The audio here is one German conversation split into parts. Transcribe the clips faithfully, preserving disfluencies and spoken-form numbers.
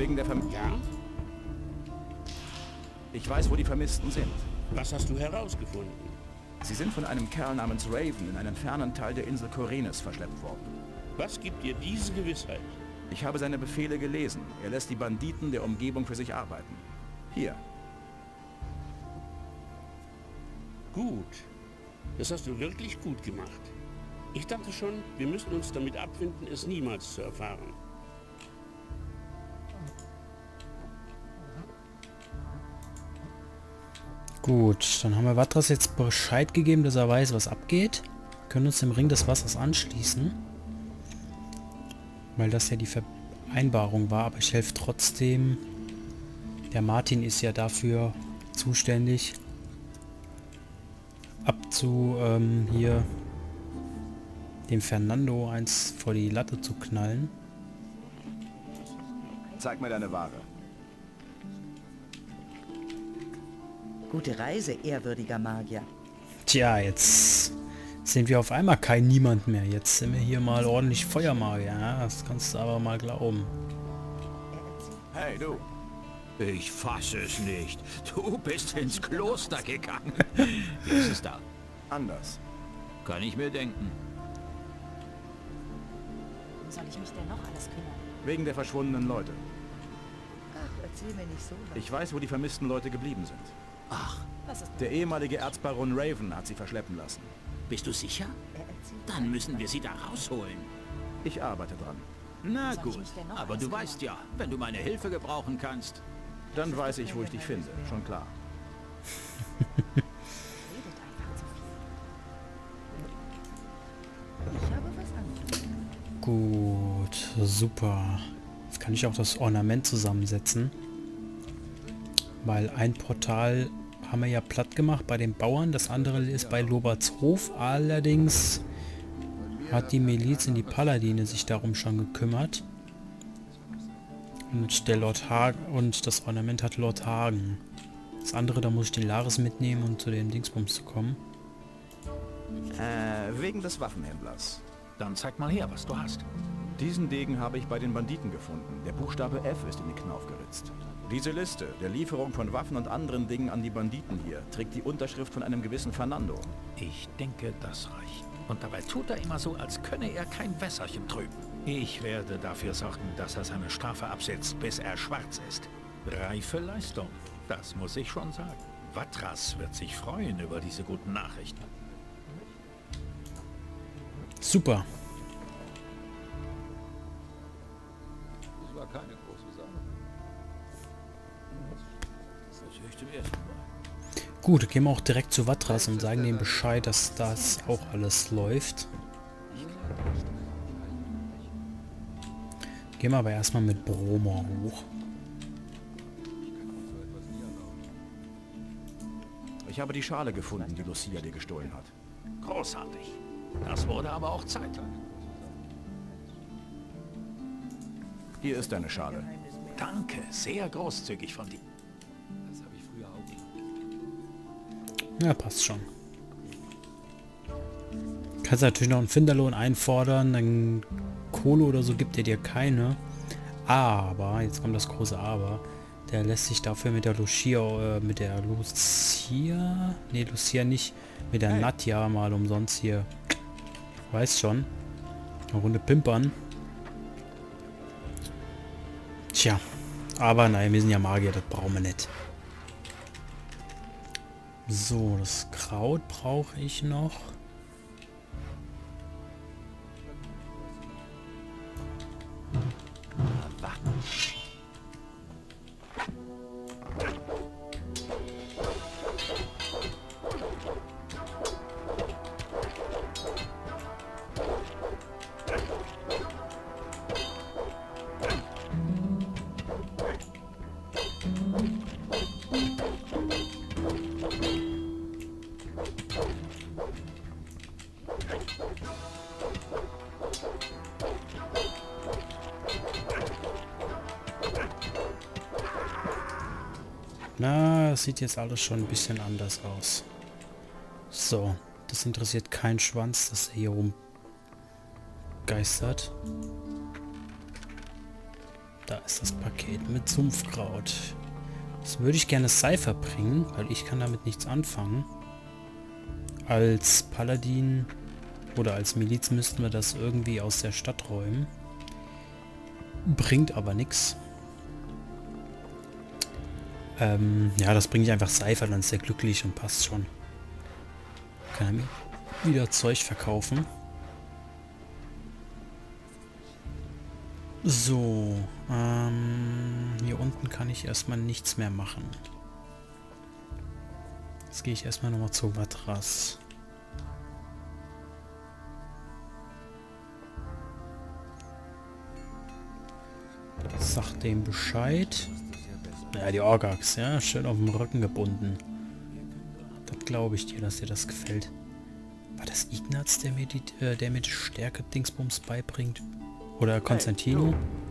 Wegen der Verm... Ja? Ich weiß, wo die Vermissten sind. Was hast du herausgefunden? Sie sind von einem Kerl namens Raven in einen fernen Teil der Insel Korenes verschleppt worden. Was gibt dir diese Gewissheit? Ich habe seine Befehle gelesen. Er lässt die Banditen der Umgebung für sich arbeiten. Hier. Gut. Das hast du wirklich gut gemacht. Ich dachte schon, wir müssen uns damit abfinden, es niemals zu erfahren. Gut, dann haben wir Vatras jetzt Bescheid gegeben, dass er weiß, was abgeht. Wir können uns dem Ring des Wassers anschließen. Weil das ja die Vereinbarung war, aber ich helfe trotzdem. Der Martin ist ja dafür zuständig, abzu ähm, hier dem Fernando eins vor die Latte zu knallen. Zeig mir deine Ware. Gute Reise, ehrwürdiger Magier. Tja, jetzt sind wir auf einmal kein Niemand mehr. Jetzt sind wir hier mal ordentlich Feuermagier. Ja, das kannst du aber mal glauben. Hey, du. Ich fasse es nicht. Du bist ins Kloster gegangen. Wie ist es da? Anders. Kann ich mir denken. Soll ich mich denn noch alles kümmern? Wegen der verschwundenen Leute. Ach, erzähl mir nicht so was. Ich weiß, wo die vermissten Leute geblieben sind. Ach, Was ist Der ehemalige Erzbaron Raven hat sie verschleppen lassen. bist du sicher? Er erzählt Dann müssen wir sie da rausholen. Ich arbeite dran. Na Soll ich gut, mich denn noch aber alles du kümmern? weißt ja, wenn du meine Hilfe gebrauchen kannst. Dann weiß ich, wo ich dich finde. Schon klar. redet einfach zu viel. Ich habe was anderes. Gut, super. Jetzt kann ich auch das Ornament zusammensetzen. Weil ein Portal haben wir ja platt gemacht bei den Bauern. Das andere ist bei Lobertshof. Allerdings hat die Miliz in die Paladine sich darum schon gekümmert. Und der Lord Hagen und das Ornament hat Lord Hagen. Das andere, da muss ich den Laris mitnehmen, um zu den Dingsbums zu kommen. Äh, wegen des Waffenhändlers. Dann zeig mal her, was du hast. Diesen Degen habe ich bei den Banditen gefunden. Der Buchstabe F ist in den Knauf geritzt. Diese Liste der Lieferung von Waffen und anderen Dingen an die Banditen hier trägt die Unterschrift von einem gewissen Fernando. Ich denke, das reicht. Und dabei tut er immer so, als könne er kein Wässerchen trüben. Ich werde dafür sorgen, dass er seine Strafe absetzt, bis er schwarz ist. Reife Leistung, das muss ich schon sagen. Vatras wird sich freuen über diese guten Nachrichten. Super. Das war keine große Sache. Das höre ich zum ersten Mal. Gut, gehen wir auch direkt zu Vatras und sagen dem Bescheid, dass das auch alles läuft. Gehen wir aber erstmal mit Broma hoch. Ich habe die Schale gefunden, die Lucia dir gestohlen hat. Großartig. Das wurde aber auch Zeit. Hier ist deine Schale. Danke, sehr großzügig von dir. Ja, passt schon. Kannst natürlich noch einen Finderlohn einfordern, dann Kohle oder so gibt er dir keine. Aber, jetzt kommt das große Aber, der lässt sich dafür mit der Lucia, äh, mit der Lucia, nee, Lucia nicht, mit der Hey. Nadja mal umsonst hier, weiß schon, eine Runde pimpern. Tja, aber nein, wir sind ja Magier, das brauchen wir nicht. So, das Kraut brauche ich noch. Na, das sieht jetzt alles schon ein bisschen anders aus. So, das interessiert keinen Schwanz, dass er hier rumgeistert. Da ist das Paket mit Sumpfkraut. Das würde ich gerne Cypher bringen, weil ich kann damit nichts anfangen. Als Paladin oder als Miliz müssten wir das irgendwie aus der Stadt räumen. Bringt aber nichts. Ähm, ja, das bringe ich einfach Cypher, dann ist er glücklich und passt schon. Kann er mir wieder Zeug verkaufen. So, ähm, hier unten kann ich erstmal nichts mehr machen. Jetzt gehe ich erstmal nochmal zu Vatras. Sag dem Bescheid. Ja, die Orgax, ja, schön auf dem Rücken gebunden. Das glaube ich dir, dass dir das gefällt. War das Ignaz, der mir die, äh, der mir die Stärke-Dingsbums beibringt? Oder Konstantino?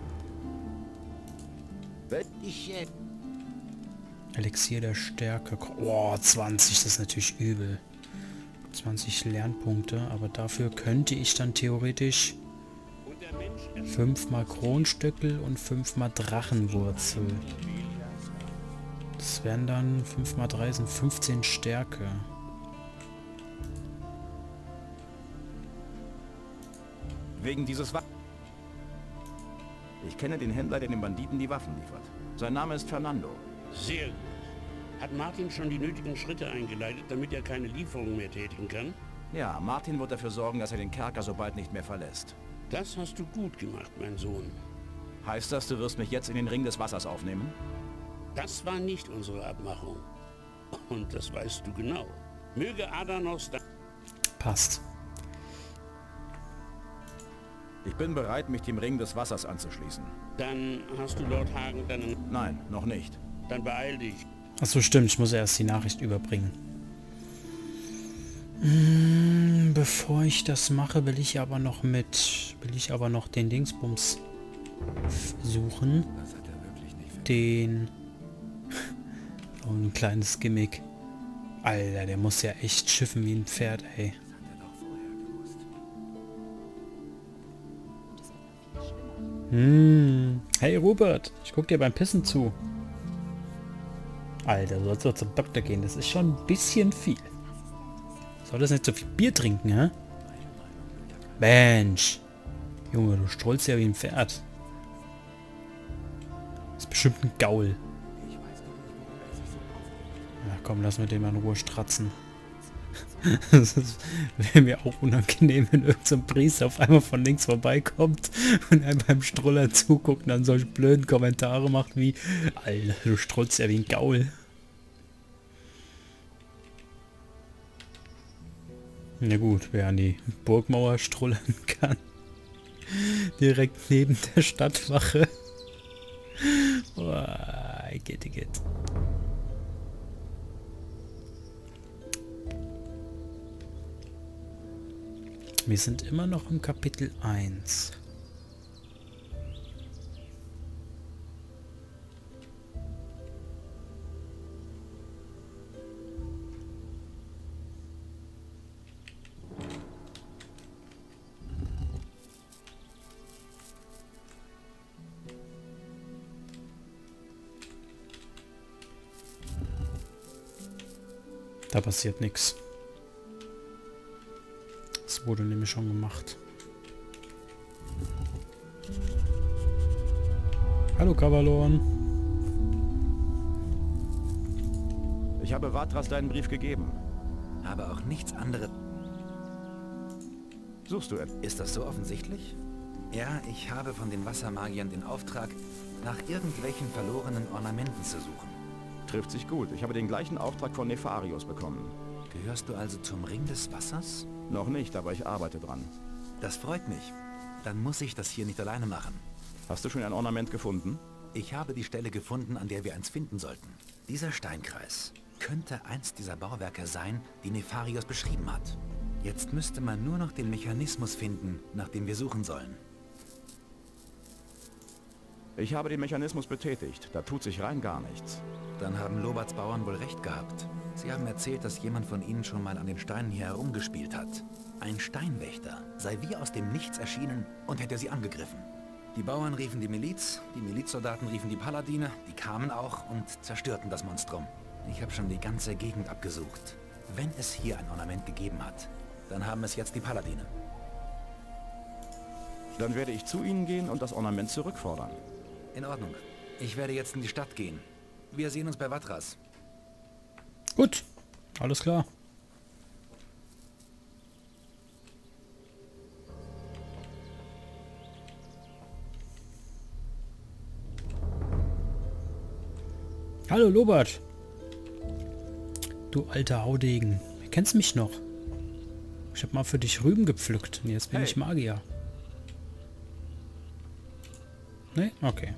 Elixier der Stärke. Oh, zwanzig, das ist natürlich übel. zwanzig Lernpunkte, aber dafür könnte ich dann theoretisch fünfmal Kronstöckel und fünfmal Drachenwurzel. Das wären dann fünf mal drei sind fünfzehn Stärke. Wegen dieses Waffen. Ich kenne den Händler, der den Banditen die Waffen liefert. Sein Name ist Fernando. Sehr gut. Hat Martin schon die nötigen Schritte eingeleitet, damit er keine Lieferung mehr tätigen kann? Ja, Martin wird dafür sorgen, dass er den Kerker so bald nicht mehr verlässt. Das hast du gut gemacht, mein Sohn. Heißt das, du wirst mich jetzt in den Ring des Wassers aufnehmen? Das war nicht unsere Abmachung. Und das weißt du genau. Möge Adanos da... Passt. Ich bin bereit, mich dem Ring des Wassers anzuschließen. Dann hast du Lord Hagen deinen... Nein, noch nicht. Dann beeil dich. Achso, stimmt. Ich muss erst die Nachricht überbringen. Hm, bevor ich das mache, will ich aber noch mit... Will ich aber noch den Dingsbums suchen. Den... Oh, ein kleines Gimmick. Alter, der muss ja echt schiffen wie ein Pferd, ey. Hm. Hey Rupert, ich guck dir beim Pissen zu. Alter, du sollst doch zum Doktor gehen. Das ist schon ein bisschen viel. Soll das nicht so viel Bier trinken, hä? Mensch. Junge, du strollst ja wie ein Pferd. Das ist bestimmt ein Gaul. Na komm, lass mir den mal in Ruhe stratzen. Das wäre mir auch unangenehm, wenn irgendein so Priester auf einmal von links vorbeikommt und einem beim Stroller zuguckt und dann solche blöden Kommentare macht wie: Alter, du strollst ja wie ein Gaul. Na gut, wer an die Burgmauer strullern kann. Direkt neben der Stadtwache. Oh, I get it. Wir sind immer noch im Kapitel eins. Da passiert nichts. Das wurde nämlich schon gemacht. Hallo Kavalon. Ich habe Vatras deinen Brief gegeben. Aber auch nichts anderes. Suchst du etwas? Ist das so offensichtlich? Ja, ich habe von den Wassermagiern den Auftrag, nach irgendwelchen verlorenen Ornamenten zu suchen. Trifft sich gut. Ich habe den gleichen Auftrag von Nefarius bekommen. Gehörst du also zum Ring des Wassers? Noch nicht, aber ich arbeite dran. Das freut mich. Dann muss ich das hier nicht alleine machen. Hast du schon ein Ornament gefunden? Ich habe die Stelle gefunden, an der wir eins finden sollten. Dieser Steinkreis könnte eins dieser Bauwerke sein, die Nefarius beschrieben hat. Jetzt müsste man nur noch den Mechanismus finden, nach dem wir suchen sollen. Ich habe den Mechanismus betätigt. Da tut sich rein gar nichts. Dann haben Loberts Bauern wohl recht gehabt. Sie haben erzählt, dass jemand von ihnen schon mal an den Steinen hier herumgespielt hat. Ein Steinwächter sei wie aus dem Nichts erschienen und hätte sie angegriffen. Die Bauern riefen die Miliz, die Milizsoldaten riefen die Paladine, die kamen auch und zerstörten das Monstrum. Ich habe schon die ganze Gegend abgesucht. Wenn es hier ein Ornament gegeben hat, dann haben es jetzt die Paladine. Dann werde ich zu ihnen gehen und das Ornament zurückfordern. In Ordnung. Ich werde jetzt in die Stadt gehen. Wir sehen uns bei Vatras. Gut, alles klar. Hallo Lobart. Du alter Haudegen. Du kennst mich noch. Ich habe mal für dich Rüben gepflückt und jetzt bin Hey. ich Magier. Ne? Okay.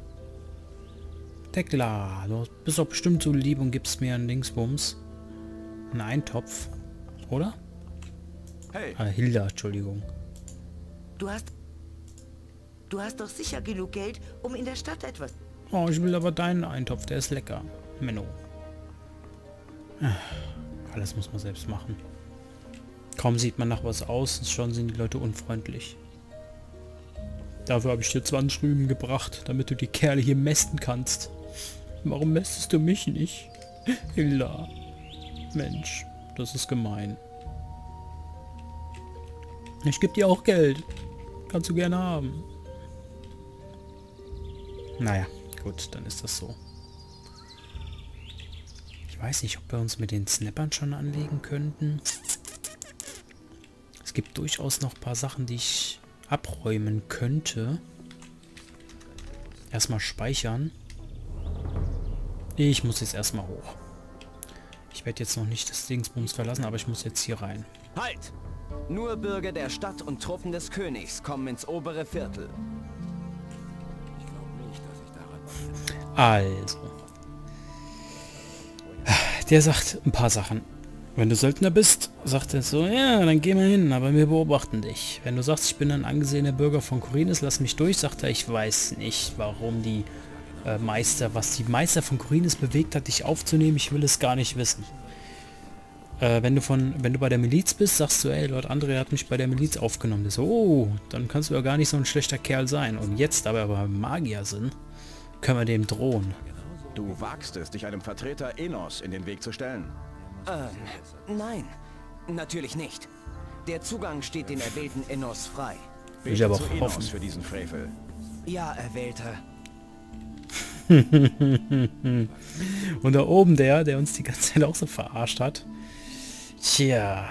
Tekla, du bist doch bestimmt so lieb und gibst mir einen Dingsbums. Einen Eintopf. Oder? Hey, Ah, Hilda, Entschuldigung. Du hast... Du hast doch sicher genug Geld, um in der Stadt etwas... Oh, ich will aber deinen Eintopf, der ist lecker. Menno. Ah, alles muss man selbst machen. Kaum sieht man nach was aus, schon sind die Leute unfreundlich. Dafür habe ich dir zwanzig Rüben gebracht, damit du die Kerle hier mästen kannst. Warum mästest du mich nicht? Hilda. Mensch, das ist gemein. Ich gebe dir auch Geld. Kannst du gerne haben. Naja, gut, dann ist das so. Ich weiß nicht, ob wir uns mit den Snappern schon anlegen könnten. Es gibt durchaus noch ein paar Sachen, die ich abräumen könnte. Erstmal speichern. Ich muss jetzt erstmal hoch. Ich werde jetzt noch nicht das Dingsbums verlassen, aber ich muss jetzt hier rein. Halt! Nur Bürger der Stadt und Truppen des Königs kommen ins obere Viertel. Also. Der sagt ein paar Sachen. Wenn du Söldner bist, sagt er so, ja, dann geh mal hin, aber wir beobachten dich. Wenn du sagst, ich bin ein angesehener Bürger von Khorinis, lass mich durch, sagt er, ich weiß nicht, warum die äh, Meister, was die Meister von Khorinis bewegt hat, dich aufzunehmen, ich will es gar nicht wissen. Äh, wenn du von, wenn du bei der Miliz bist, sagst du, ey, Lord Andre hat mich bei der Miliz aufgenommen. Das so, oh, dann kannst du ja gar nicht so ein schlechter Kerl sein. Und jetzt, da wir aber Magier sind, können wir dem drohen. du wagst es, dich einem Vertreter Enos in den Weg zu stellen. Äh, nein, natürlich nicht. Der Zugang steht den erwählten Enos frei. Will ich aber zu auch Enos hoffen. für diesen Frevel. Ja, Erwählter. Und da oben der, der uns die ganze Zeit auch so verarscht hat. Tja.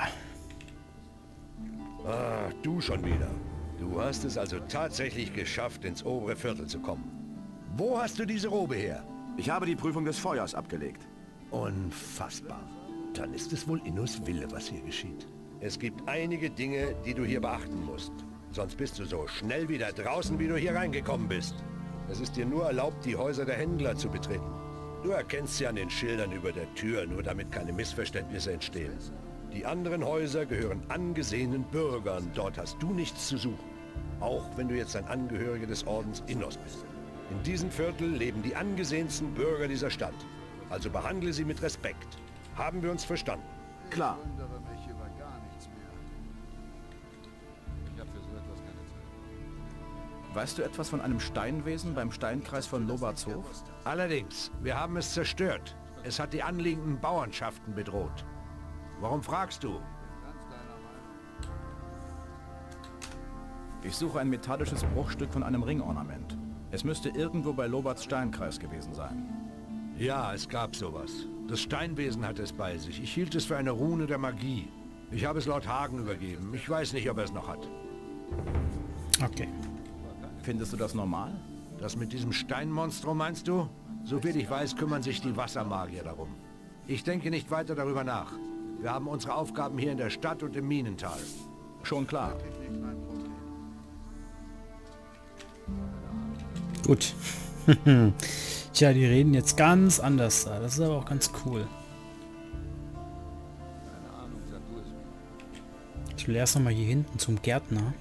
Ah, du schon wieder. Du hast es also tatsächlich geschafft, ins obere Viertel zu kommen. Wo hast du diese Robe her? Ich habe die Prüfung des Feuers abgelegt. Unfassbar. Dann ist es wohl Innos Wille, was hier geschieht. Es gibt einige Dinge, die du hier beachten musst. Sonst bist du so schnell wieder draußen, wie du hier reingekommen bist. Es ist dir nur erlaubt, die Häuser der Händler zu betreten. Du erkennst sie an den Schildern über der Tür, nur damit keine Missverständnisse entstehen. Die anderen Häuser gehören angesehenen Bürgern. Dort hast du nichts zu suchen. Auch wenn du jetzt ein Angehöriger des Ordens Innos bist. In diesem Viertel leben die angesehensten Bürger dieser Stadt. Also behandle sie mit Respekt. Haben wir uns verstanden? Klar. Weißt du etwas von einem Steinwesen beim Steinkreis von Lobartshof? Allerdings, wir haben es zerstört. Es hat die anliegenden Bauernschaften bedroht. Warum fragst du? Ich suche ein metallisches Bruchstück von einem Ringornament. Es müsste irgendwo bei Lobarts Steinkreis gewesen sein. Ja, es gab sowas. Das Steinwesen hatte es bei sich. Ich hielt es für eine Rune der Magie. Ich habe es Lord Hagen übergeben. Ich weiß nicht, ob er es noch hat. Okay. Findest du das normal? Das mit diesem Steinmonstrum meinst du? Soviel ich weiß, kümmern sich die Wassermagier darum. Ich denke nicht weiter darüber nach. Wir haben unsere Aufgaben hier in der Stadt und im Minental. Schon klar. Gut. Tja, die reden jetzt ganz anders da. Das ist aber auch ganz cool. Ich will erst noch mal hier hinten zum Gärtner.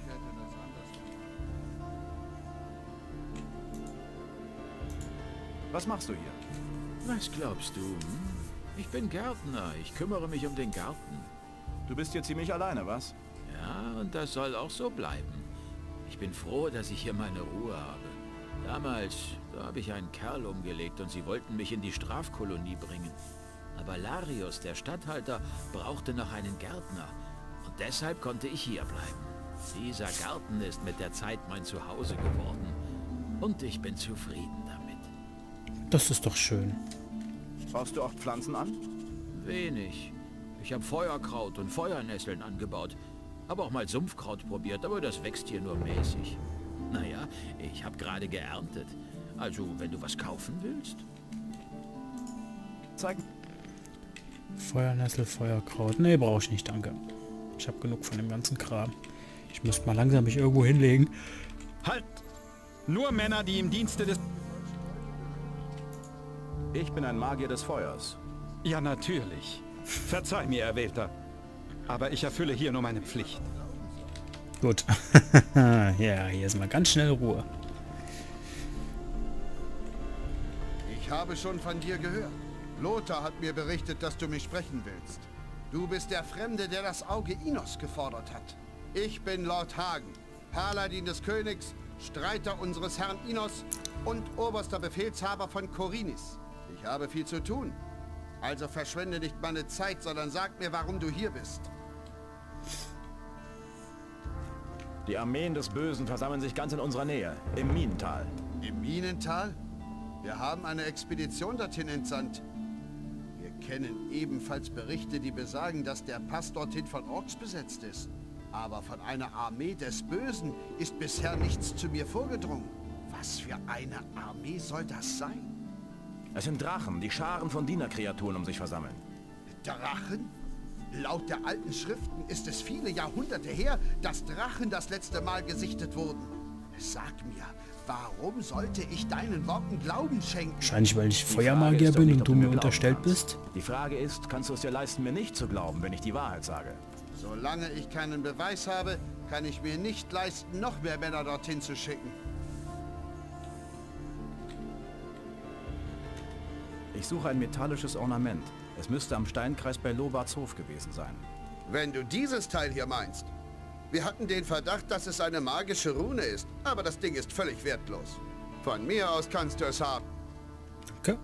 Was machst du hier? Was glaubst du? Hm? Ich bin Gärtner. Ich kümmere mich um den Garten. Du bist hier ziemlich alleine, was? Ja, und das soll auch so bleiben. Ich bin froh, dass ich hier meine Ruhe habe. Damals, da habe ich einen Kerl umgelegt und sie wollten mich in die Strafkolonie bringen. Aber Larius, der Statthalter, brauchte noch einen Gärtner. Und deshalb konnte ich hier bleiben. Dieser Garten ist mit der Zeit mein Zuhause geworden. Und ich bin zufrieden damit. Das ist doch schön. Baust du auch Pflanzen an? Wenig. Ich habe Feuerkraut und Feuernesseln angebaut. Habe auch mal Sumpfkraut probiert, aber das wächst hier nur mäßig. Naja, ich habe gerade geerntet. Also, wenn du was kaufen willst. Zeig. Feuernessel, Feuerkraut. Nee, brauche ich nicht, danke. Ich habe genug von dem ganzen Kram. Ich müsste mal langsam mich irgendwo hinlegen. Halt! Nur Männer, die im Dienste des... Ich bin ein Magier des Feuers. Ja, natürlich. Verzeih mir, Erwählter. Aber ich erfülle hier nur meine Pflicht. Gut. Ja, hier ist mal ganz schnell Ruhe. Ich habe schon von dir gehört. Lothar hat mir berichtet, dass du mich sprechen willst. Du bist der Fremde, der das Auge Inos gefordert hat. Ich bin Lord Hagen, Paladin des Königs, Streiter unseres Herrn Inos und oberster Befehlshaber von Khorinis. Ich habe viel zu tun. Also verschwende nicht meine Zeit, sondern sag mir, warum du hier bist. Die Armeen des Bösen versammeln sich ganz in unserer Nähe, im Minental. Im Minental? Wir haben eine Expedition dorthin entsandt. Wir kennen ebenfalls Berichte, die besagen, dass der Pass dorthin von Orks besetzt ist. Aber von einer Armee des Bösen ist bisher nichts zu mir vorgedrungen. Was für eine Armee soll das sein? Es sind Drachen, die Scharen von Dienerkreaturen um sich versammeln. Drachen? Laut der alten Schriften ist es viele Jahrhunderte her, dass Drachen das letzte Mal gesichtet wurden. Sag mir, warum sollte ich deinen Worten Glauben schenken? Wahrscheinlich, weil ich Feuermagier bin und du mir unterstellt bist. Die Frage ist, kannst du es dir leisten, mir nicht zu glauben, wenn ich die Wahrheit sage? Solange ich keinen Beweis habe, kann ich mir nicht leisten, noch mehr Männer dorthin zu schicken. Ich suche ein metallisches Ornament. Es müsste am Steinkreis bei Lobarts Hof gewesen sein. Wenn du dieses Teil hier meinst. Wir hatten den Verdacht, dass es eine magische Rune ist, aber das Ding ist völlig wertlos. Von mir aus kannst du es haben. Okay.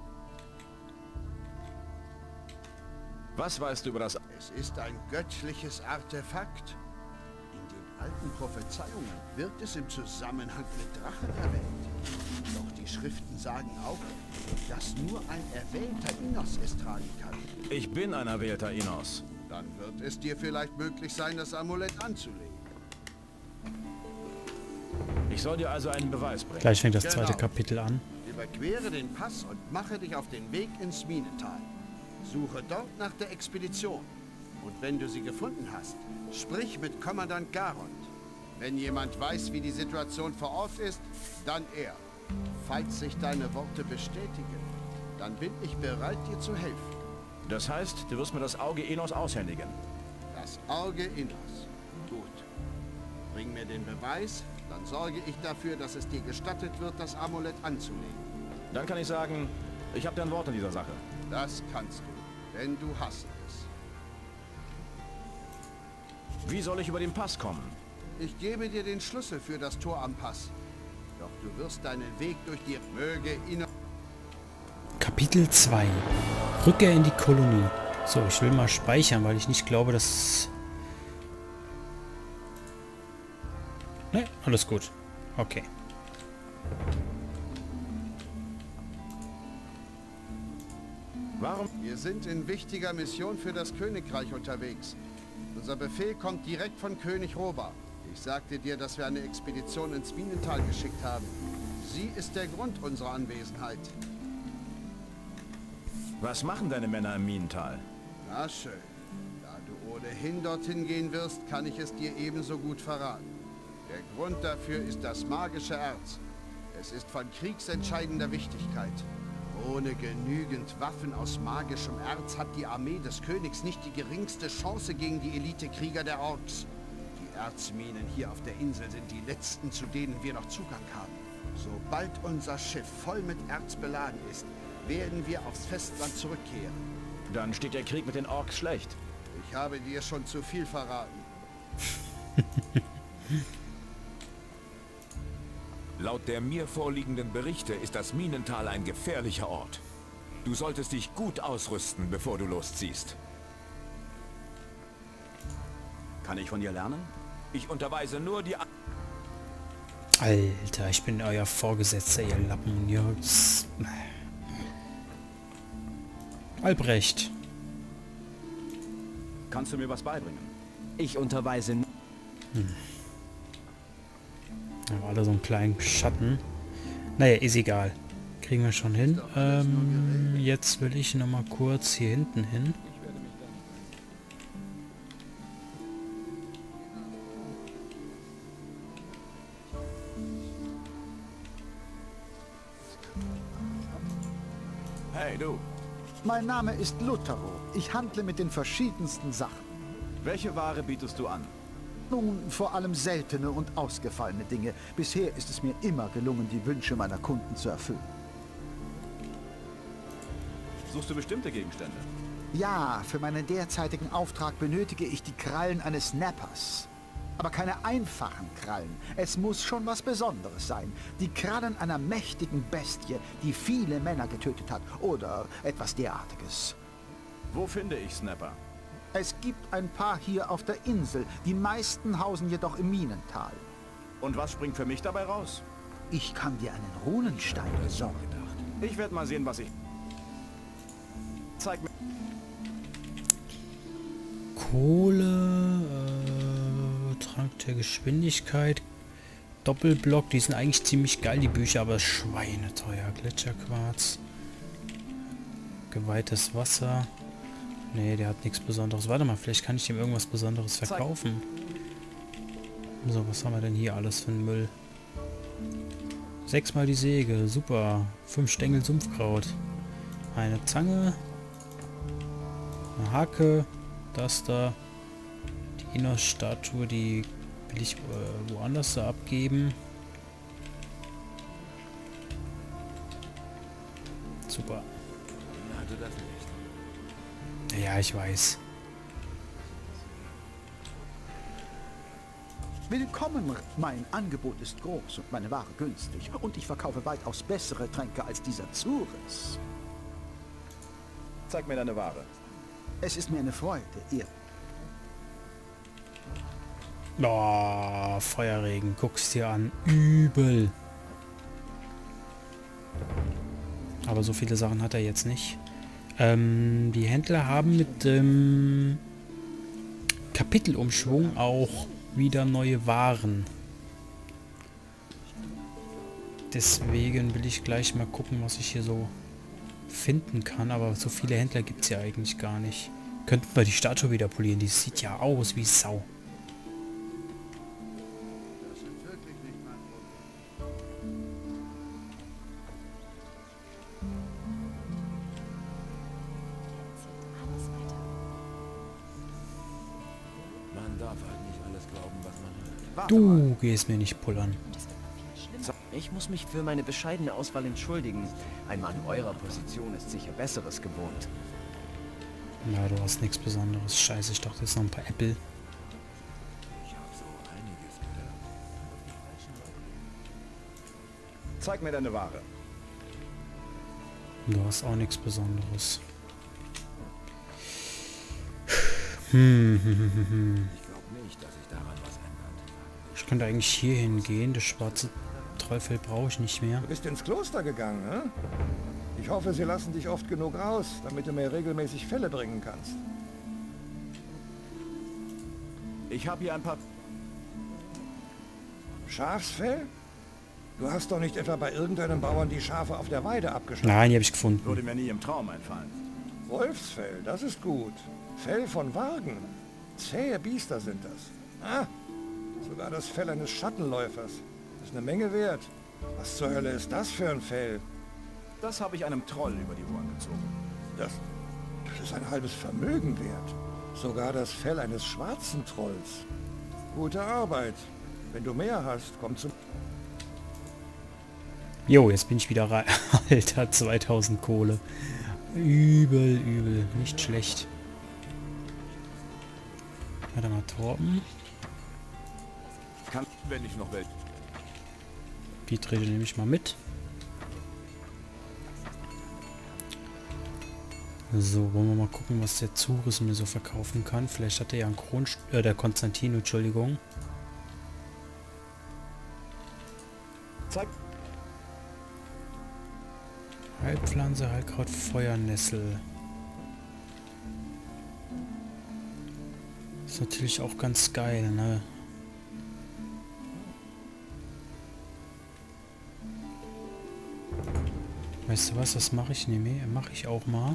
Was weißt du über das... Es ist ein göttliches Artefakt. In den alten Prophezeiungen wird es im Zusammenhang mit Drachen erwähnt. Doch die Schriften sagen auch, dass nur ein erwählter Inos es tragen kann. Ich bin ein erwählter Inos. Dann wird es dir vielleicht möglich sein, das Amulett anzulegen. Ich soll dir also einen Beweis bringen. Gleich fängt das Genau. zweite Kapitel an. Überquere den Pass und mache dich auf den Weg ins Minental. Suche dort nach der Expedition. Und wenn du sie gefunden hast, sprich mit Kommandant Garond. Wenn jemand weiß, wie die Situation vor Ort ist, dann er. Falls sich deine Worte bestätigen, dann bin ich bereit, dir zu helfen. Das heißt, du wirst mir das Auge Inos aushändigen. Das Auge Inos. Gut. Bring mir den Beweis, dann sorge ich dafür, dass es dir gestattet wird, das Amulett anzulegen. Dann kann ich sagen, ich habe dein Wort in dieser Sache. Das kannst du, denn du hast es. Wie soll ich über den Pass kommen? Ich gebe dir den Schlüssel für das Tor am Pass. Doch du wirst deinen Weg durch die Möge Inos... Kapitel zwei. Rückkehr in die Kolonie. So, ich will mal speichern, weil ich nicht glaube, dass... Ne, alles gut. Okay. Warum? Wir sind in wichtiger Mission für das Königreich unterwegs. Unser Befehl kommt direkt von König Roba. Ich sagte dir, dass wir eine Expedition ins Minental geschickt haben. Sie ist der Grund unserer Anwesenheit. Was machen deine Männer im Minental? Na schön. Da du ohnehin dorthin gehen wirst, kann ich es dir ebenso gut verraten. Der Grund dafür ist das magische Erz. Es ist von kriegsentscheidender Wichtigkeit. Ohne genügend Waffen aus magischem Erz hat die Armee des Königs nicht die geringste Chance gegen die Elitekrieger der Orks. Die Erzminen hier auf der Insel sind die letzten, zu denen wir noch Zugang haben. Sobald unser Schiff voll mit Erz beladen ist, werden wir aufs Festland zurückkehren. Dann steht der Krieg mit den Orks schlecht. Ich habe dir schon zu viel verraten. Laut der mir vorliegenden Berichte ist das Minental ein gefährlicher Ort. Du solltest dich gut ausrüsten, bevor du losziehst. Kann ich von dir lernen? Ich unterweise nur die... Alter, ich bin euer Vorgesetzter, ihr Lappen. Ihr... Albrecht. Kannst du mir was beibringen? Ich unterweise... Hm. Ja, alle so einen kleinen Schatten. Naja, ist egal. Kriegen wir schon hin. Ähm, jetzt will ich noch mal kurz hier hinten hin. Hey, du. Mein Name ist Luthero. Ich handle mit den verschiedensten Sachen. Welche Ware bietest du an? Nun, vor allem seltene und ausgefallene Dinge. Bisher ist es mir immer gelungen, die Wünsche meiner Kunden zu erfüllen. Suchst du bestimmte Gegenstände? Ja, für meinen derzeitigen Auftrag benötige ich die Krallen eines Snappers. Aber keine einfachen Krallen. Es muss schon was Besonderes sein. Die Krallen einer mächtigen Bestie, die viele Männer getötet hat. Oder etwas derartiges. Wo finde ich Snapper? Es gibt ein paar hier auf der Insel. Die meisten hausen jedoch im Minental. Und was springt für mich dabei raus? Ich kann dir einen Runenstein besorgen. Ich werde mal sehen, was ich... Zeig mir... Kohle... Äh, Trank der Geschwindigkeit... Doppelblock, die sind eigentlich ziemlich geil, die Bücher, aber schweineteuer. Gletscherquarz... Geweihtes Wasser... Nee, der hat nichts Besonderes. Warte mal, vielleicht kann ich ihm irgendwas Besonderes verkaufen. So, was haben wir denn hier alles für einen Müll? Sechsmal die Säge, super. Fünf Stängel Sumpfkraut. Eine Zange. Eine Hacke. Das da. Die Innos-Statue, die will ich äh, woanders so abgeben. Super. Ja, ich weiß. Willkommen. Mein Angebot ist groß und meine Ware günstig. Und ich verkaufe weitaus bessere Tränke als dieser Zures. Zeig mir deine Ware. Es ist mir eine Freude, ihr... Oh, Feuerregen. Guck's dir an. Übel. Aber so viele Sachen hat er jetzt nicht. Ähm, die Händler haben mit dem ähm, Kapitelumschwung auch wieder neue Waren. Deswegen will ich gleich mal gucken, was ich hier so finden kann. Aber so viele Händler gibt es ja eigentlich gar nicht. Könnten wir die Statue wieder polieren. Die sieht ja aus wie Sau. Du gehst mir nicht pullern. Ich muss mich für meine bescheidene Auswahl entschuldigen. Ein Mann eurer Position ist sicher Besseres gewohnt. Na, du hast nichts Besonderes. Scheiße, ich dachte jetzt noch ein paar Äpfel. Zeig mir deine Ware. Du hast auch nichts Besonderes. Hm, hm, hm, hm. Ich glaube nicht, dass sich daran was ändert. Ich könnte eigentlich hier hingehen. Das schwarze Trollfell brauche ich nicht mehr. Du bist ins Kloster gegangen, ne? Ich hoffe, sie lassen dich oft genug raus, damit du mir regelmäßig Felle bringen kannst. Ich habe hier ein paar... Schafsfell? Du hast doch nicht etwa bei irgendeinem Bauern die Schafe auf der Weide abgeschnitten? Nein, die habe ich gefunden. Würde mir nie im Traum einfallen. Wolfsfell, das ist gut. Fell von Wagen. Zähe Biester sind das. Ah, sogar das Fell eines Schattenläufers. Das ist eine Menge wert. Was zur Hölle ist das für ein Fell? Das habe ich einem Troll über die Ohren gezogen. Das, das ist ein halbes Vermögen wert. Sogar das Fell eines schwarzen Trolls. Gute Arbeit. Wenn du mehr hast, komm zum... Jo, jetzt bin ich wieder rein. Alter, zweitausend Kohle. Übel, übel. Nicht schlecht. Warte mal, Torben. Kann, wenn ich noch will. Die Trete nehme ich mal mit. So, wollen wir mal gucken, was der Zurüs mir so verkaufen kann. Vielleicht hat er ja einen Kron... Äh, der Konstantino, Entschuldigung. Zeig. Heilpflanze, Heilkraut, Feuernessel. Ist natürlich auch ganz geil, ne? Weißt du was, das mache ich nämlich. Mache ich auch mal.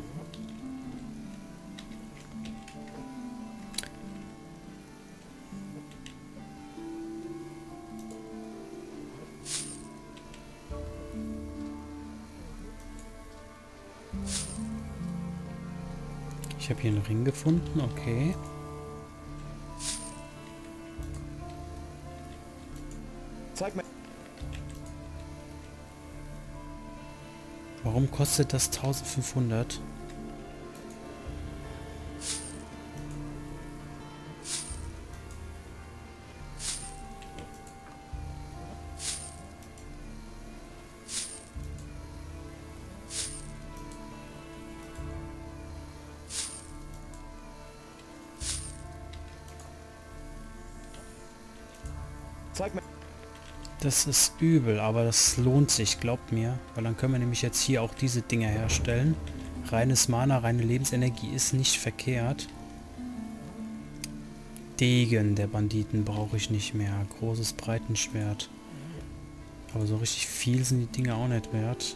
Ich habe hier einen Ring gefunden, okay. Zeig mir. Warum kostet das eintausendfünfhundert? Zeig mir. Das ist übel, aber das lohnt sich, glaubt mir. Weil dann können wir nämlich jetzt hier auch diese Dinger herstellen. Reines Mana, reine Lebensenergie ist nicht verkehrt. Degen der Banditen brauche ich nicht mehr. Großes Breitenschwert. Aber so richtig viel sind die Dinger auch nicht wert.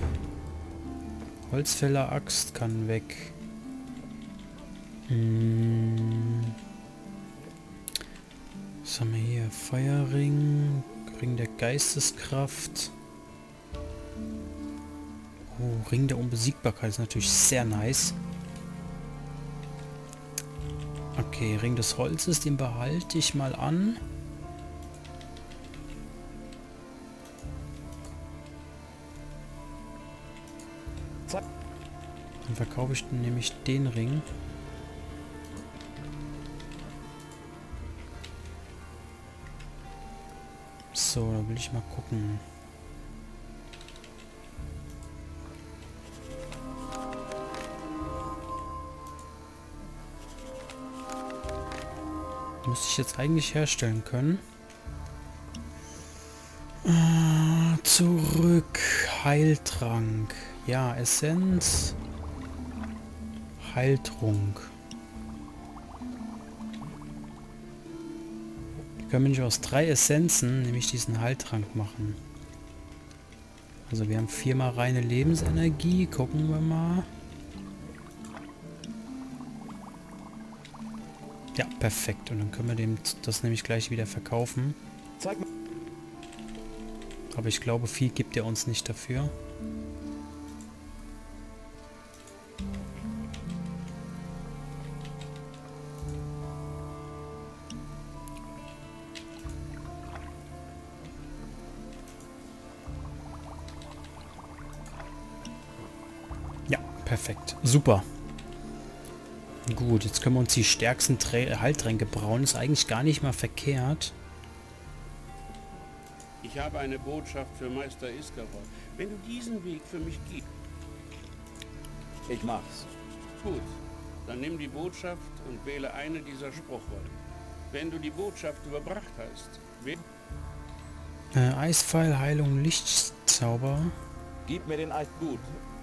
Holzfäller-Axt kann weg. Hm. Was haben wir hier? Feuerring. Ring der Geisteskraft. Oh, Ring der Unbesiegbarkeit ist natürlich sehr nice. Okay, Ring des Holzes, den behalte ich mal an. Dann verkaufe ich nämlich den Ring. So, da will ich mal gucken. Müsste ich jetzt eigentlich herstellen können. Ah, zurück. Heiltrank. Ja, Essenz. Heiltrunk. Können wir nicht aus drei Essenzen nämlich diesen Heiltrank machen. Also wir haben viermal reine Lebensenergie. Gucken wir mal. Ja, perfekt. Und dann können wir dem das nämlich gleich wieder verkaufen. Zeig mal. Aber ich glaube, viel gibt er uns nicht dafür. Ja, perfekt. Super. Gut, jetzt können wir uns die stärksten Trä- Heiltränke brauen. Ist eigentlich gar nicht mal verkehrt. Ich habe eine Botschaft für Meister Iskaroth. Wenn du diesen Weg für mich gehst... Ich mach's. Gut, dann nimm die Botschaft und wähle eine dieser Spruchwörter. Wenn du die Botschaft überbracht hast, wähle... Äh, Eispfeil, Heilung, Lichtzauber. Gib mir den Eis. Gut.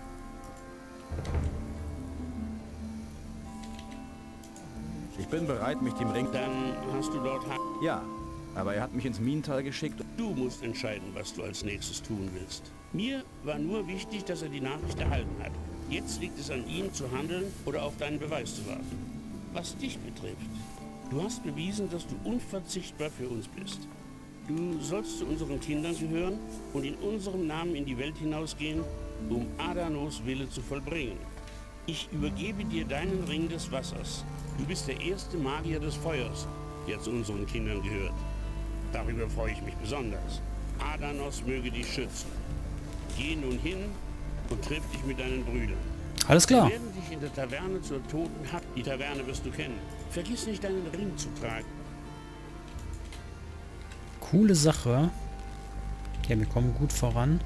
Ich bin bereit, mich dem Ring... Dann hast du dort... Ja, aber er hat mich ins Minental geschickt. Du musst entscheiden, was du als nächstes tun willst. Mir war nur wichtig, dass er die Nachricht erhalten hat. Jetzt liegt es an ihm zu handeln oder auf deinen Beweis zu warten. Was dich betrifft, du hast bewiesen, dass du unverzichtbar für uns bist. Du sollst zu unseren Kindern gehören und in unserem Namen in die Welt hinausgehen, um Adanos Wille zu vollbringen. Ich übergebe dir deinen Ring des Wassers. Du bist der erste Magier des Feuers, der zu unseren Kindern gehört. Darüber freue ich mich besonders. Adanos möge dich schützen. Geh nun hin und triff dich mit deinen Brüdern. Alles klar. Wir werden dich in der Taverne zur Toten Hack. Die Taverne wirst du kennen. Vergiss nicht, deinen Ring zu tragen. Coole Sache. Okay, wir kommen gut voran.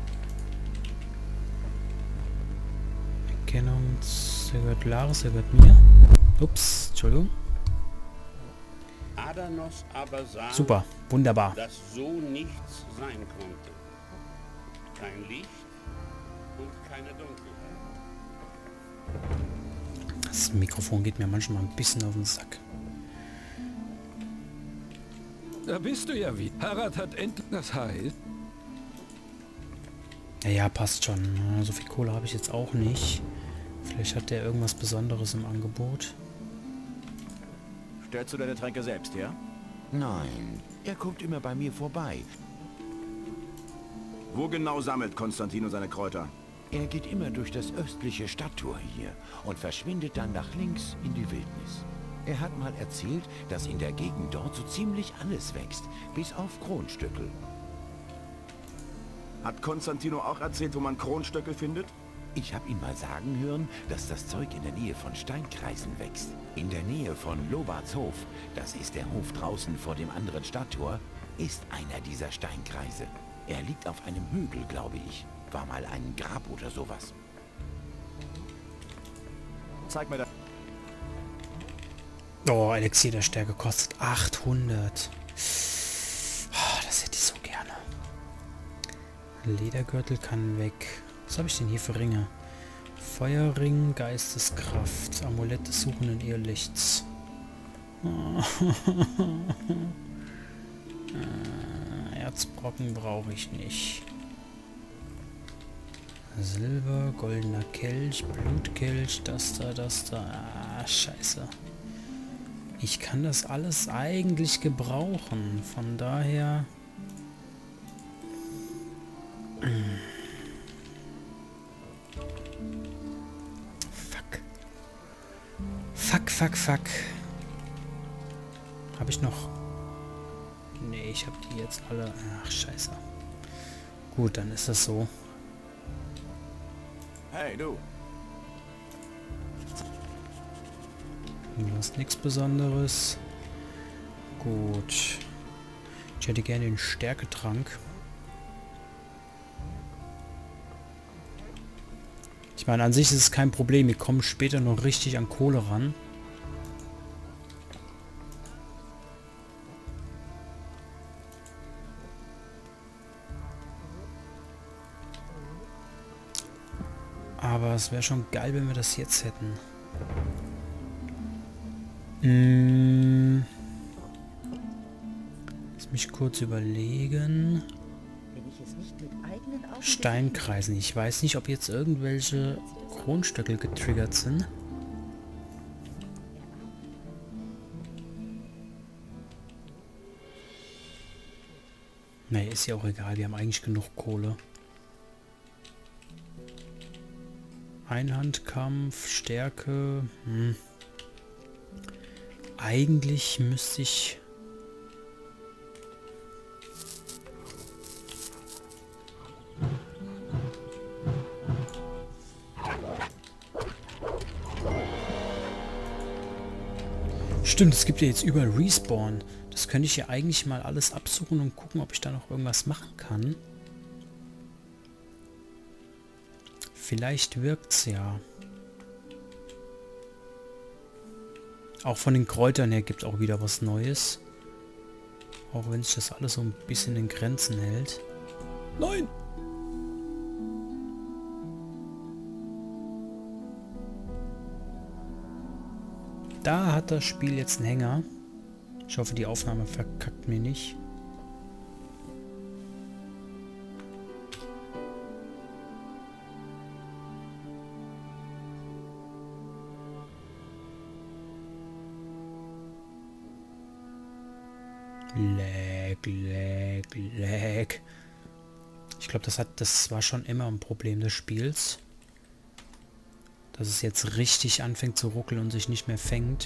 Erkennung, der gehört Laris, der gehört mir. Ups, Entschuldigung. Adanos aber sah, Super, wunderbar. dass so nichts sein konnte. Kein Licht und keine Dunkelheit. Das Mikrofon geht mir manchmal ein bisschen auf den Sack. Da bist du ja wie. Harad hat endlich das heißt. Ja, ja, passt schon. So viel Kohle habe ich jetzt auch nicht. Vielleicht hat der irgendwas Besonderes im Angebot. Stellst du deine Tränke selbst her? Nein, er kommt immer bei mir vorbei. Wo genau sammelt Konstantino seine Kräuter? Er geht immer durch das östliche Stadttor hier und verschwindet dann nach links in die Wildnis. Er hat mal erzählt, dass in der Gegend dort so ziemlich alles wächst, bis auf Kronstöckel. Hat Konstantino auch erzählt, wo man Kronstöckel findet? Ich habe ihn mal sagen hören, dass das Zeug in der Nähe von Steinkreisen wächst. In der Nähe von Lobarts Hof, das ist der Hof draußen vor dem anderen Stadttor, ist einer dieser Steinkreise. Er liegt auf einem Hügel, glaube ich. War mal ein Grab oder sowas. Zeig mir das. Oh, Elixier der Stärke kostet achthundert. Oh, das hätte ich so gerne. Ledergürtel kann weg. Was habe ich denn hier für Ringe? Feuerring, Geisteskraft, Amulett des suchenden Irrlichts. Erzbrocken brauche ich nicht. Silber, goldener Kelch, Blutkelch, das da, das da. Ah, scheiße. Ich kann das alles eigentlich gebrauchen. Von daher... Fuck. Fuck, fuck, fuck. Habe ich noch... Nee, ich habe die jetzt alle... Ach, scheiße. Gut, dann ist das so. Hey, du. Du hast nichts Besonderes. Gut. Ich hätte gerne den Stärketrank. Ich meine, an sich ist es kein Problem. Wir kommen später noch richtig an Kohle ran. Aber es wäre schon geil, wenn wir das jetzt hätten. Hm. Lass mich kurz überlegen. Wenn ich es nicht mit eigenen Augen Steinkreisen. Ich weiß nicht, ob jetzt irgendwelche Kronstöckel getriggert sind. Nee, ist ja auch egal. Wir haben eigentlich genug Kohle. Einhandkampf, Stärke. Hm. Eigentlich müsste ich... Stimmt, es gibt ja jetzt überall Respawn. Das könnte ich ja eigentlich mal alles absuchen und gucken, ob ich da noch irgendwas machen kann. Vielleicht wirkt's ja. Auch von den Kräutern her gibt es auch wieder was Neues. Auch wenn sich das alles so ein bisschen in Grenzen hält. Nein! Da hat das Spiel jetzt einen Hänger. Ich hoffe, die Aufnahme verkackt mir nicht. Lag, lag, lag. Ich glaube, das hat, das war schon immer ein Problem des Spiels. Dass es jetzt richtig anfängt zu ruckeln und sich nicht mehr fängt.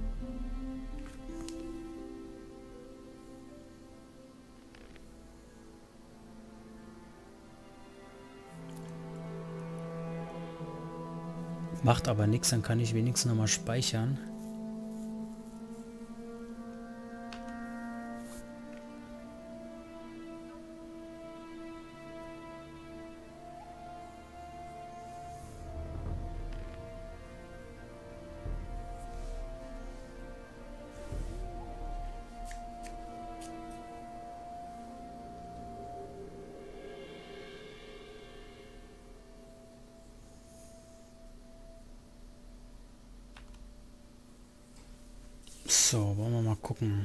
Macht aber nichts, dann kann ich wenigstens nochmal speichern. So, wollen wir mal gucken.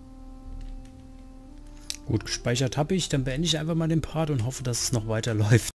Gut, gespeichert habe ich. Dann beende ich einfach mal den Part und hoffe, dass es noch weiterläuft.